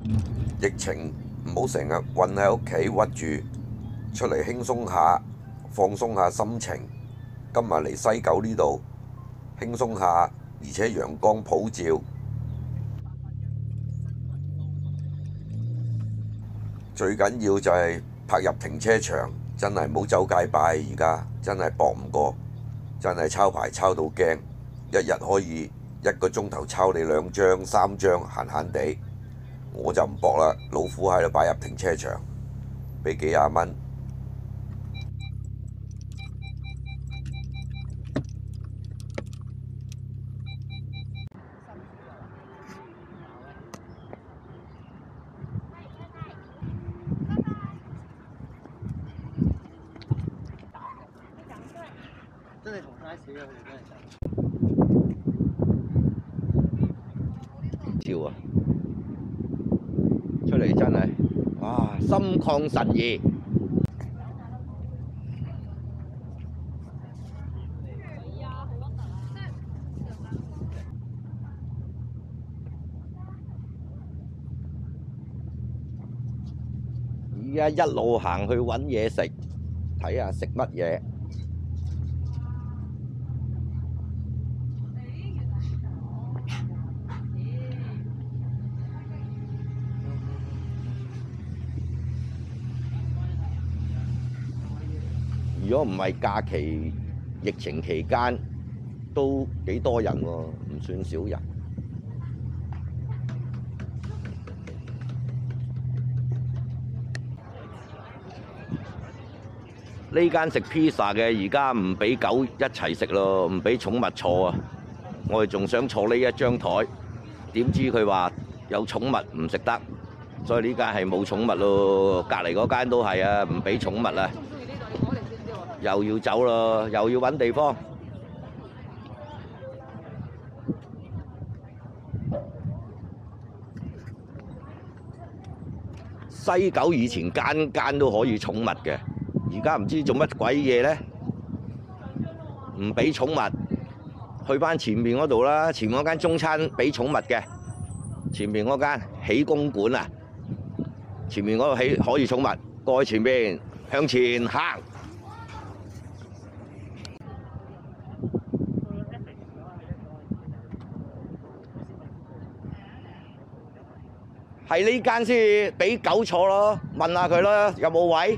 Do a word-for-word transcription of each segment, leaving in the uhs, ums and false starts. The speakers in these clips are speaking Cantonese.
疫情唔好成日韞喺屋企屈住，出嚟輕鬆下，放鬆下心情。今日嚟西九呢度輕鬆下，而且陽光普照。最緊要就係泊入停車場，真係唔好周街擺，而家真係搏唔過，真係抄牌抄到驚，一日可以一個鐘頭抄你兩張三張，閒閒地。我就唔搏啦，老虎喺度擺入停車場，俾幾廿蚊。 真係同街市啊！佢哋真係笑啊！出嚟真係，哇！心曠神怡。而家一路行去揾嘢食，睇下食乜嘢。如果唔係假期、疫情期間，都幾多人喎，唔算少人。呢間食披薩嘅而家唔俾狗一齊食咯，唔俾寵物坐啊！我哋仲想坐呢一張台，點知佢話有寵物唔食得，所以呢間係冇寵物咯。隔離嗰間都係啊，唔俾寵物啊！又要走咯，又要揾地方。西九以前間間都可以寵物嘅，而家唔知做乜鬼嘢咧，唔俾寵物。去翻前面嗰度啦，前面嗰間中餐俾寵物嘅，前面嗰間喜公館啊，前面嗰度喜可以寵物，過去前面向前行。係呢間先俾狗坐咯，問下佢啦，有冇位？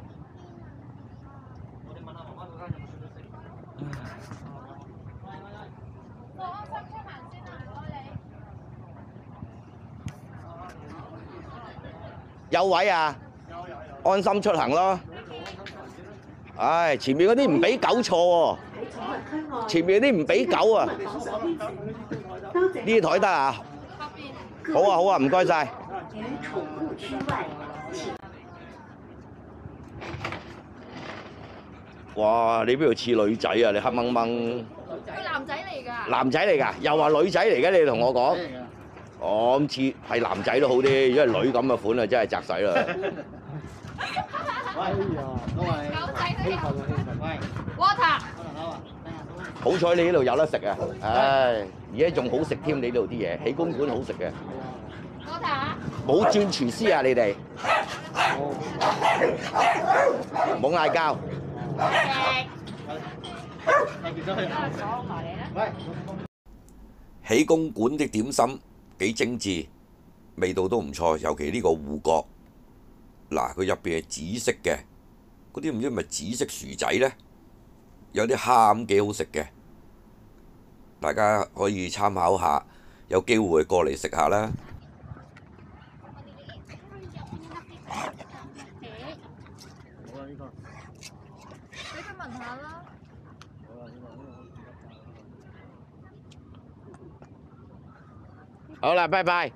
有位啊？安心出行咯。唉，前面嗰啲唔俾狗坐喎，前面嗰啲唔俾狗啊。呢啲台得啊？好啊好啊，唔該晒。哇！你邊度似女仔啊？你黑掹掹。 佢男仔嚟㗎。 男仔嚟㗎，又話女仔嚟嘅，你同我講。哦，咁似係男仔都好啲，因為女咁嘅款啊，真係擲使啦。 喂，各位， 狗仔興奮啊興奮！喂 Water。 好彩你呢度有得食啊！唉，而家仲好食添，你呢度啲嘢，喜公館好食嘅。 Water。 冇轉廚師啊！你哋冇嗌交。 喜公館的點心幾精緻，味道都唔錯，尤其呢個芋角。嗱，佢入邊係紫色嘅，嗰啲唔知係咪紫色薯仔呢？有啲蝦咁幾好食嘅，大家可以參考下，有機會過嚟食下啦。 俾佢聞下啦。 好啦，拜拜。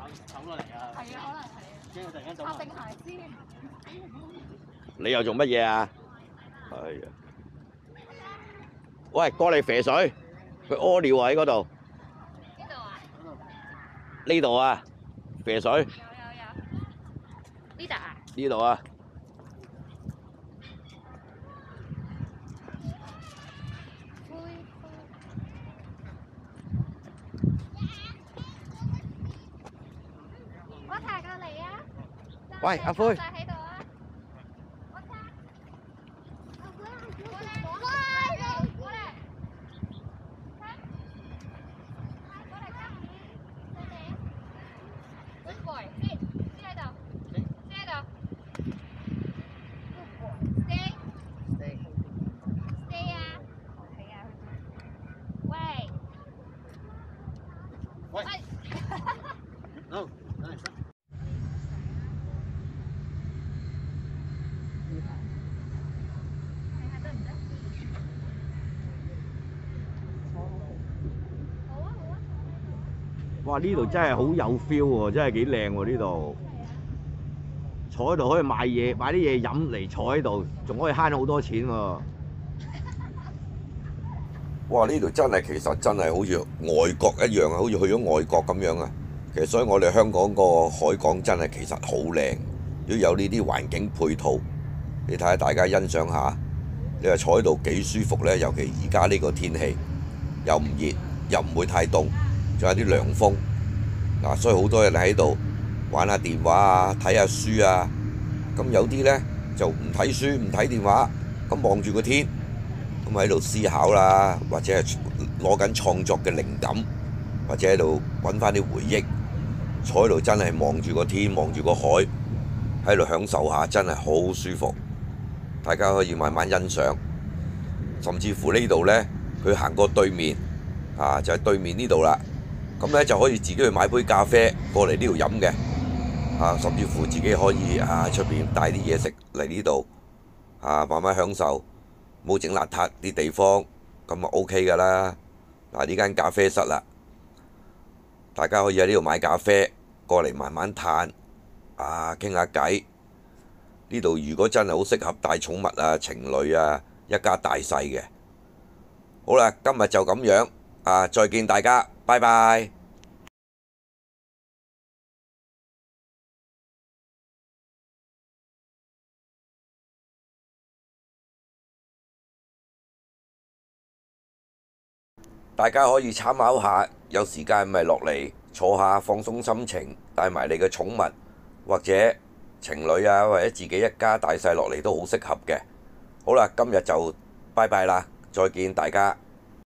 跑跑落嚟啊！ 係啊，可能係。 驚佢突然間走拍埋。 定鞋先。 你又做乜嘢啊？係啊！喂，過嚟肥水，佢屙尿啊喺嗰度。 邊度啊？ 呢度啊，肥水。 有有有。呢度啊？ 呢度啊。 我爬過嚟啊！ 喂，阿灰。 喺度啊！我爬。阿灰，過嚟，過嚟，過嚟。過嚟啦！快啲。Good boy，sit，sit喺度。sit喺度。Good boy，stay。 Stay。 stay 啊！係啊。喂。 喂。No，等陣先。 哇！呢度真係好有 feel 喎，真係幾靚喎呢度。坐喺度可以買嘢，買啲嘢飲嚟坐喺度，仲可以慳好多錢喎。 哇！呢度真係其實真係好似外國一樣啊，好似去咗外國咁樣啊。其實所以我哋香港個海港真係其實好靚，如果有呢啲環境配套，你睇下大家欣賞下，你話坐喺度幾舒服呢？尤其而家呢個天氣，又唔熱，又唔會太凍，仲有啲涼風。嗱，所以好多人喺度玩下電話啊，睇下書啊。咁有啲呢就唔睇書唔睇電話，咁望住個天，咁喺度思考啦，或者係攞緊創作嘅靈感，或者喺度揾翻啲回憶。坐喺度真係望住個天，望住個海，喺度享受下，真係好舒服。大家可以慢慢欣賞，甚至乎呢度呢，佢行過對面啊，就係對面呢度啦。咁呢就可以自己去買杯咖啡過嚟呢度飲嘅啊，甚至乎自己可以啊出邊帶啲嘢食嚟呢度啊，慢慢享受，冇整邋遢啲地方，咁啊 OK 㗎啦。嗱，呢間咖啡室啦。大家可以喺呢度買咖啡，過嚟慢慢嘆，啊傾下偈。呢度如果真係好適合帶寵物啊、情侶啊、一家大細嘅。好啦，今日就咁樣，啊再見大家，拜拜。大家可以參考下，有時間咪落嚟坐下放鬆心情，帶埋你嘅寵物或者情侶啊，或者自己一家大細落嚟都好適合嘅。好啦，今日就拜拜啦，再見大家。